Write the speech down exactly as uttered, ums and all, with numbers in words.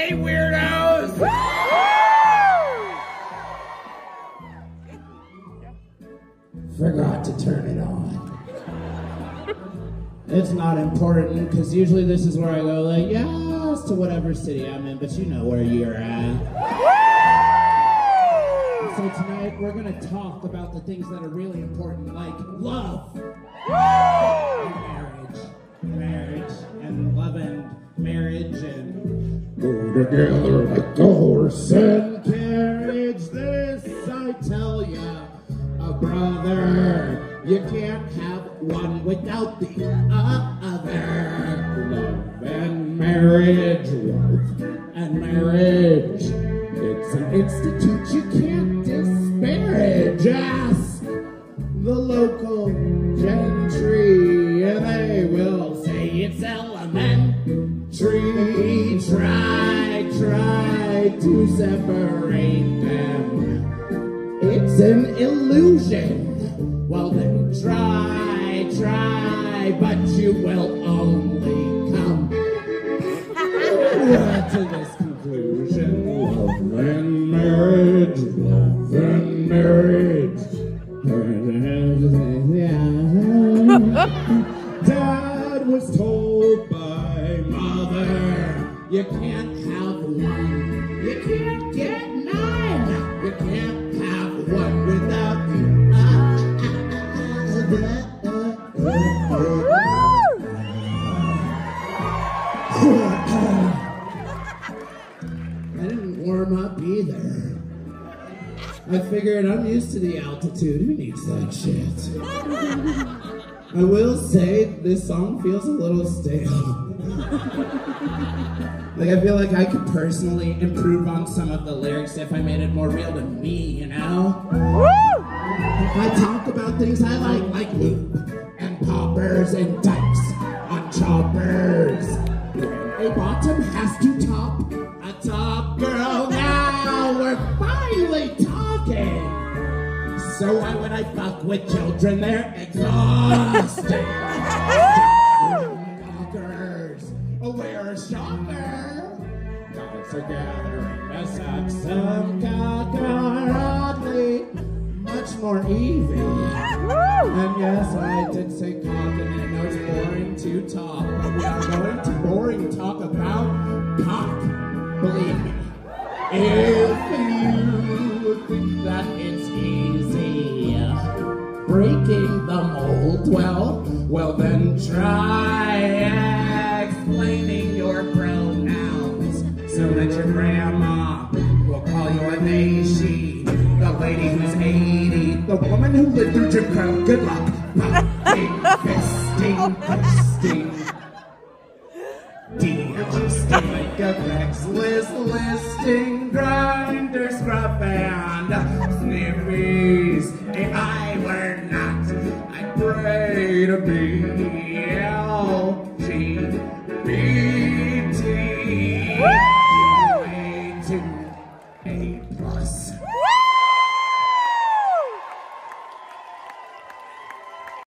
Hey, weirdos! Forgot to turn it on. It's not important, because usually this is where I go like, yes, to whatever city I'm in, but you know where you're at. So tonight, we're going to talk about the things that are really important, like love, and marriage, marriage, and love and marriage, and go together like a horse and carriage. This I tell ya, a brother. You can't have one without the other. Love and marriage, love and marriage. It's an institute you can't disparage. Ask the local gentry, and they will say it's elementary. Try, try to separate them. It's an illusion. Well then try, try, but you will only come to this conclusion. Love and marriage, love and marriage. Dad was told by mother, you can't have one, you can't get nine, you can't have one without the I didn't warm up either. I figured I'm used to the altitude. Who needs that shit? I will say this song feels a little stale. Like I feel like I could personally improve on some of the lyrics if I made it more real to me, you know? I talk about things I like, like loop and poppers and dykes on choppers. A bottom has to top a top girl. Now we're finally talking. So why would I fuck with children? They're exhausting. Talkers, we're a shocker. Got together and suck some cocker. Oddly, much more Evie. And yes, I did say cock, and I know it's boring to talk, but we are going to boring talk about cock. Believe me. If you think that it's easy breaking the mold, well, well then try explaining your pronouns so that your grandma will call you a they, she. The lady who's eighty, the woman who lived through Jim Crow, good luck. Popping, fisting, fisting, de-adjusting like a Craigslist listing, grinder, scrub, and sniffies. If I were not, I'd pray to be L G B